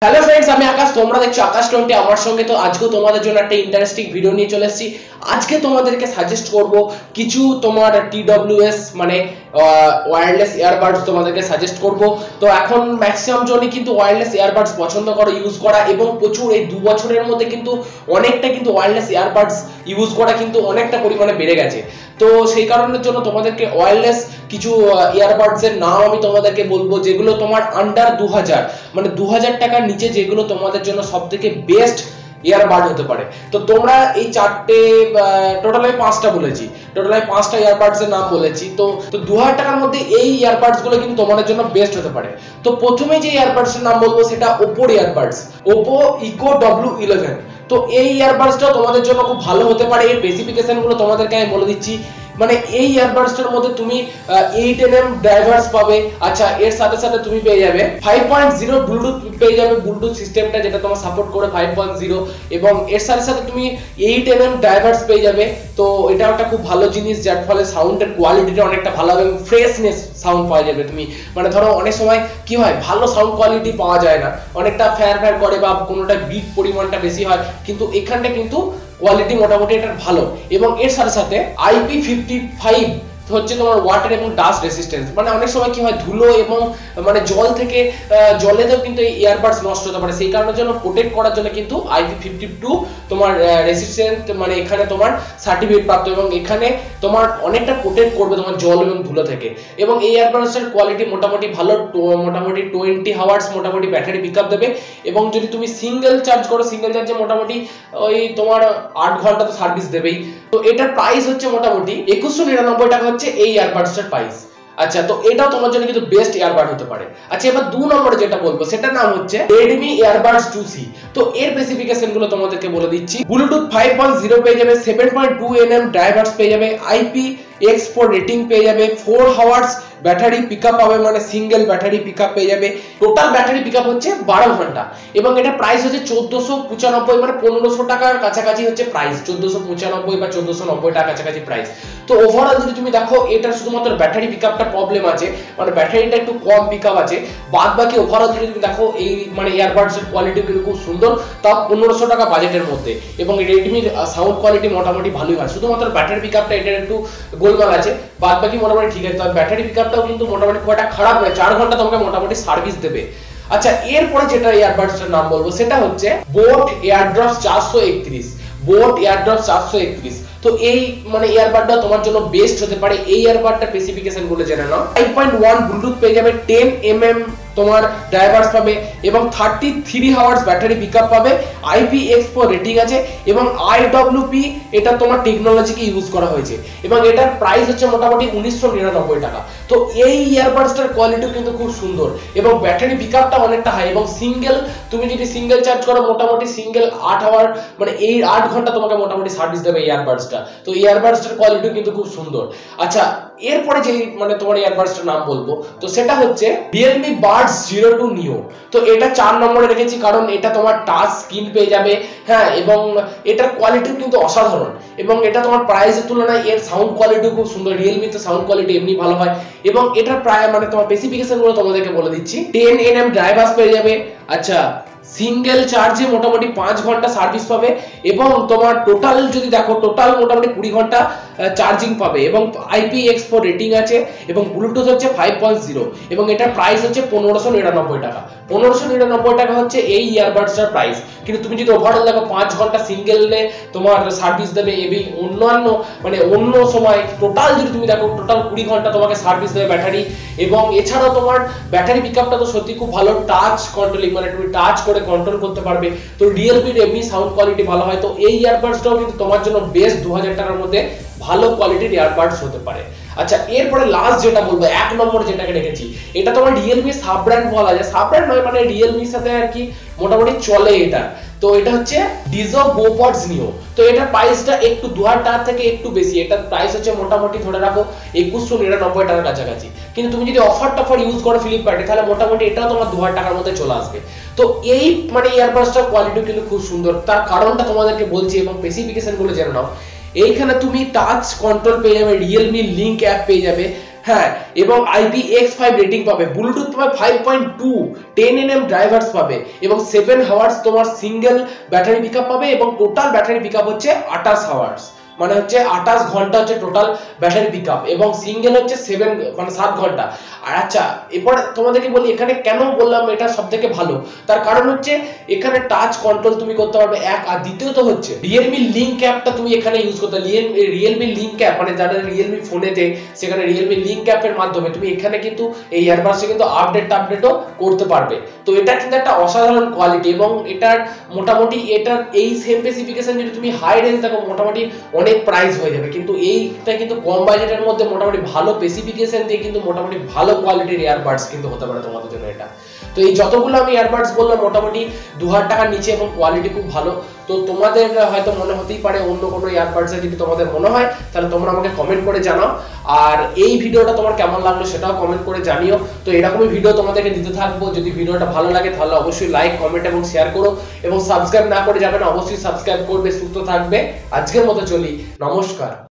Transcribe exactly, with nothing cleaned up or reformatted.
Hello friends, আমি আকাশ, তোমরা দেখছো আকাশ টোয়েন্টি আমার সঙ্গে। তো আজকে তোমাদের জন্য একটা ইন্টারেস্টিং ভিডিও নিয়ে চলে এসেছি। আজকে তোমাদেরকে সাজেস্ট করব কিছু তোমার টিডব্লিউএস মানে ওয়্যারলেস ইয়ারবাডস তোমাদেরকে সাজেস্ট করব। তো এখন ম্যাক্সিমাম জনই কিন্তু ওয়্যারলেস ইয়ারবাডস পছন্দ করে ইউজ করা, এবং প্রচুর এই দু বছরের মধ্যে কিন্তু অনেকটা কিন্তু ওয়্যারলেস ইয়ারবাডস ইউজ করা কিন্তু অনেকটা পরিমাণে বেড়ে গেছে। তো সেই কারণের জন্য তোমাদেরকে ওয়্যারলেস কিছু ইয়ারবাডস এর নাম আমি তোমাদেরকে বলবো, যেগুলো তোমার আন্ডার দু হাজার মানে দু হাজার টাকার নিচে, যেগুলো তোমাদের জন্য সব থেকে বেস্ট ইয়ারবাড হতে পারে। তো তোমরা এই চারটে টোটাল আমি পাঁচটা বলেছি, টোটাল আমি পাঁচটা ইয়ারবাডস এর নাম বলেছি। তো তো দু হাজার টাকার মধ্যে এই ইয়ারবাডস গুলো কিন্তু তোমাদের জন্য বেস্ট হতে পারে। তো প্রথমে যে ইয়ারবাডস এর নাম বলবো সেটা ওপোর earbuds, Oppo Enco W eleven. তো এই ইয়ারবাডসটা তোমাদের জন্য খুব ভালো হতে পারে। এর স্পেসিফিকেশন গুলো তোমাদেরকে আমি বলে দিচ্ছি। মানে এই ইয়ারবাডসটার মধ্যে তুমি এইট এন এম ড্রাইভারস পাবে। আচ্ছা, এর সাথে সাথে তুমি পেয়ে যাবে ফাইভ পয়েন্ট জিরো ব্লুটুথ পেয়ে যাবে, ব্লুটুথ সিস্টেমটা যেটা তোমার সাপোর্ট করে ফাইভ পয়েন্ট জিরো, এবং এর সাথে সাথে তুমি এইট এন এম ড্রাইভারস পেয়ে যাবে। তো এটা একটা খুব ভালো জিনিস, যার ফলে সাউন্ডের কোয়ালিটিটা অনেকটা ভালো হবে, ফ্রেশনেস সাউন্ড পাওয়া যাবে। তুমি মানে ধরো অনেক সময় কি হয়, ভালো সাউন্ড কোয়ালিটি পাওয়া যায় না, অনেকটা ফ্যার ফ্যার করে বা কোনোটা বিট পরিমাণটা বেশি হয়, কিন্তু এখানটা কিন্তু কোয়ালিটি মোটামুটি এটা ভালো। এবং এর সাথে সাথে আইপি ফিফটি ফাইভ হচ্ছে তোমার ওয়াটার এবং ডাস্ট রেসিস্টেন্স। মানে অনেক সময় কি হয়, ধুলো এবং মানে জল থেকে জলেতেও কিন্তু এই ইয়ারবাডস নষ্ট হতে পারে, সেই কারণের জন্য প্রোটেক্ট করার জন্য কিন্তু আইপি ফিফটি টু তোমার রেসিস্টেন্ট মানে এখানে তোমার সার্টিফিকেট প্রাপ্ত, এবং এখানে তোমার অনেকটা প্রোটেক্ট করবে তোমার জল এবং ধুলো থেকে। এবং এই ইয়ারবাডসের কোয়ালিটি মোটামুটি ভালো, মোটামুটি টোয়েন্টি হাওয়ার্স মোটামুটি ব্যাটারি পিকআপ দেবে। এবং যদি তুমি সিঙ্গেল চার্জ করো, সিঙ্গেল চার্জে মোটামুটি ওই তোমার আট ঘন্টা তো সার্ভিস দেবেই। তো এটার প্রাইস হচ্ছে মোটামুটি একুশশো নিরানব্বই টাকা হচ্ছে এই ইয়ারবাডসটার প্রাইস। আচ্ছা, তো এটাও তোমার জন্য কিন্তু বেস্ট ইয়ারবাড হতে পারে। আচ্ছা, এবার দু নম্বরে যেটা বলবো সেটার নাম হচ্ছে রেডমি ইয়ারবাডস টু সি। তো এর স্পেসিফিকেশন গুলো তোমাদেরকে বলে দিচ্ছি। ব্লুটুথ ফাইভ পয়েন্ট জিরো পেয়ে যাবে, seven point two N M drivers পেয়ে যাবে, আইপি এক্স ফোর রেটিং পেয়ে যাবে, ফোর হাওয়ার্স ব্যাটারি পিকআপ পাবে, মানে সিঙ্গেল ব্যাটারি পিকআপ পেয়ে যাবে। টোটাল ব্যাটারি পিকআপ হচ্ছে বারো ঘন্টা, এবং এটা প্রাইস হচ্ছে চোদ্দশো পঁচানব্বই মানে পনেরোশো টাকার কাছাকাছি হচ্ছে প্রাইস, চোদ্দশো পঁচানব্বই বা চোদ্দশো নব্বই টাকার কাছাকাছি প্রাইস। তো ওভারঅল যদি তুমি দেখো, এটা শুধুমাত্র ব্যাটারি পিকআপটা প্রবলেম আছে, মানে ব্যাটারিটা একটু কম পিকআপ আছে, বাদ বাকি ওভারঅল যদি তুমি দেখো এই মানে ইয়ারবাডস এর কোয়ালিটি কিন্তু খুব সুন্দর, তাও পনেরোশো টাকা বাজেটের মধ্যে। এবং রেডমির সাউন্ড কোয়ালিটি মোটামুটি ভালোই হয়, শুধুমাত্র ব্যাটারি পিকআপটা এটার একটু গোলমাল আছে, বাদ বাকি মোটামুটি ঠিক আছে। তবে ব্যাটারি পিকআপটাও কিন্তু মোটামুটি খুব একটা খারাপ নয়, চার ঘন্টা তোমাকে মোটামুটি সার্ভিস দেবে। আচ্ছা, এরপরে যেটা ইয়ারবাডসের নাম বলবো সেটা হচ্ছে বোট এয়ারড্রপস চারশো একত্রিশ, বোট এয়ারড্রপস চারশো একত্রিশ। তো এই মানে ইয়ারবাডটা তোমার জন্য বেস্ট হতে পারে। এই ইয়ারবাডটা স্পেসিফিকেশন গুলো জেনে নাও। ফাইভ পয়েন্ট ওয়ান ব্লুটুথ পেয়ে যাবে, টেন এম এম তোমার ড্রাইভারস পাবে, এবং thirty three hours battery pickup পাবে, আইপি এক্স ফোর রেটিং আছে, এবং আইডব্লিউপি এটা তোমার টেকনোলজিকে ইউজ করা হয়েছে, এবং এটার প্রাইস হচ্ছে মোটামুটি উনিশশো নিরানব্বই টাকা। তো এই ইয়ারবাডসটার কোয়ালিটি কিন্তু খুব সুন্দর, এবং ব্যাটারি পিকআপটা অনেকটা হাই, এবং সিঙ্গেল তুমি যদি সিঙ্গেল চার্জ করো মোটামুটি সিঙ্গেল আট আওয়ার মানে এই আট ঘন্টা তোমাকে মোটামুটি সার্ভিস দেবে ইয়ারবাডসটা। তো ইয়ারবাডসটার কোয়ালিটি কিন্তু খুব সুন্দর। আচ্ছা, এরপরে যে মানে তোমার ইয়ারবাডসটার নাম বলবো তো সেটা হচ্ছে রিয়েলমি বাডস জিরো টু নিও। তো এটা চার নম্বরে রেখেছি, কারণ এটা তোমার টাচ স্ক্রিন পেয়ে যাবে, হ্যাঁ, এবং এটার কোয়ালিটি কিন্তু অসাধারণ, এবং এটা তোমার প্রাইসের তুলনায় এর সাউন্ড কোয়ালিটি খুব সুন্দর। রিয়েলমি তো সাউন্ড কোয়ালিটি এমনি ভালো হয়, এবং এটার প্রায় মানে তোমার স্পেসিফিকেশন গুলো তোমাদেরকে বলে দিচ্ছি। টেন এন এম ড্রাইভারস পেয়ে যাবে। আচ্ছা, সিঙ্গেল চার্জে মোটামুটি পাঁচ ঘন্টা সার্ভিস পাবে, এবং তোমার টোটাল যদি দেখো টোটাল মোটামুটি কুড়ি ঘন্টা চার্জিং পাবে, এবং আইপি এক্স ফোর রেটিং আছে, এবং ব্লুটুথ হচ্ছে ফাইভ পয়েন্ট জিরো, এবং এটার প্রাইস হচ্ছে পনেরোশো নিরানব্বই টাকা। পনেরোশো নিরানব্বই টাকা হচ্ছে এই ইয়ারবাডসটার প্রাইস। কিন্তু তুমি যদি ওভারঅল দেখো, পাঁচ ঘন্টা সিঙ্গেলে তোমার সার্ভিস দেবে, এবং অন্যান্য মানে অন্য সময় টোটাল যদি তুমি দেখো টোটাল কুড়ি ঘন্টা তোমাকে সার্ভিস দেবে ব্যাটারি। এবং এছাড়াও তোমার ব্যাটারি পিকআপটা তো সত্যি খুব ভালো, টাচ কন্ট্রোলিং মানে তুমি টাচ করে কন্ট্রোল করতে পারবে। তো রিয়েলমির এমনি সাউন্ড কোয়ালিটি ভালো হয়, তো এই ইয়ারবাডসটাও কিন্তু তোমার জন্য বেস্ট দু হাজার টাকার মধ্যে ভালো কোয়ালিটির ইয়ারবাডস হতে পারে। আচ্ছা, এরপরে লাস্ট যেটা বলবো, এক নম্বর যেটাকে রেখেছি, এটা তোমার রিয়েলমি সাব ব্র্যান্ড বলা যায়, সাব ব্র্যান্ড নয় মানে রিয়েলমির সাথে আর কি মোটামুটি চলে এটা। তো এটা হচ্ছে ডিজো গোপডস নিও। তো এটার প্রাইসটা একটু দু হাজার টাকা থেকে একটু বেশি, এটার প্রাইস হচ্ছে মোটামুটি ধরে রাখো একুশশো নিরানব্বই টাকার কাছাকাছি। কিন্তু তুমি যদি অফার টফার ইউজ করো ফ্লিপকার্টে, তাহলে মোটামুটি এটাও তোমার দু হাজার টাকার মধ্যে চলে আসবে। তো এই মানে ইয়ারবাডসটার কোয়ালিটি কিন্তু খুব সুন্দর, তার কারণটা তোমাদেরকে বলছি, এবং স্পেসিফিকেশন গুলো জেনে নাও। এইখানে তুমি টাচ কন্ট্রোল পেয়ে যাবে, রিয়েলমি লিঙ্ক অ্যাপ পেয়ে যাবে, হ্যাঁ, এবং I P X five rating পাবে, ব্লুটুথ পাবে five point two, ten N M drivers পাবে এবং সেভেন হাওয়ার্স তোমার সিঙ্গেল ব্যাটারি পিকআপ পাবে এবং টোটাল ব্যাটারি পিকআপ হচ্ছে আঠাশ হাওয়ার্স, মানে হচ্ছে আঠাশ ঘন্টা হচ্ছে টোটাল ব্যাটারি পিকআপ এবং সিঙ্গেল হচ্ছে সেভেন মানে সাত ঘন্টা। আর আচ্ছা, এরপর তোমাদেরকে বলি এখানে কেন বললাম এটা সবথেকে ভালো, তার কারণ হচ্ছে এখানে টাচ কন্ট্রোল তুমি করতে পারবে এক, আর দ্বিতীয়ত হচ্ছে রিয়েলমি লিঙ্ক অ্যাপটা তুমি এখানে ইউজ করতে, রিয়েলমি লিঙ্ক অ্যাপ মানে যারা রিয়েলমি ফোনেতে, সেখানে রিয়েলমি লিঙ্ক অ্যাপের মাধ্যমে তুমি এখানে কিন্তু এই ইয়ারবাডসে কিন্তু আপডেট আপডেটও করতে পারবে। তো এটা কিন্তু একটা অসাধারণ কোয়ালিটি এবং এটার মোটামুটি এটার এই সেম স্পেসিফিকেশন যদি তুমি হাই রেঞ্জ দেখো মোটামুটি অনেক প্রাইস হয়ে যাবে, কিন্তু এইটা কিন্তু কম বাজেটের মধ্যে মোটামুটি ভালো স্পেসিফিকেশন দিয়ে কিন্তু মোটামুটি ভালো কোয়ালিটির ইয়ারবাডস কিন্তু হতে পারে তোমাদের জন্য এটা। তো এই যতগুলো আমি ইয়ারবাডস বললাম মোটামুটি দু হাজার টাকার নিচে এবং কোয়ালিটি খুব ভালো। তো তোমাদের হয়তো মনে হতেই পারে অন্য কোনো ইয়ারবাডস যদি তোমাদের মনে হয় তাহলে তোমরা আমাকে কমেন্ট করে জানাও, আর এই ভিডিওটা তোমার কেমন লাগলো সেটাও কমেন্ট করে জানিও। তো এরকমই ভিডিও তোমাদেরকে দিতে থাকবো, যদি ভিডিওটা ভালো লাগে তাহলে অবশ্যই লাইক কমেন্ট এবং শেয়ার করো এবং সাবস্ক্রাইব না করে যাবে না, অবশ্যই সাবস্ক্রাইব করবে। সুস্থ থাকবে, আজকের মতো চলি, নমস্কার।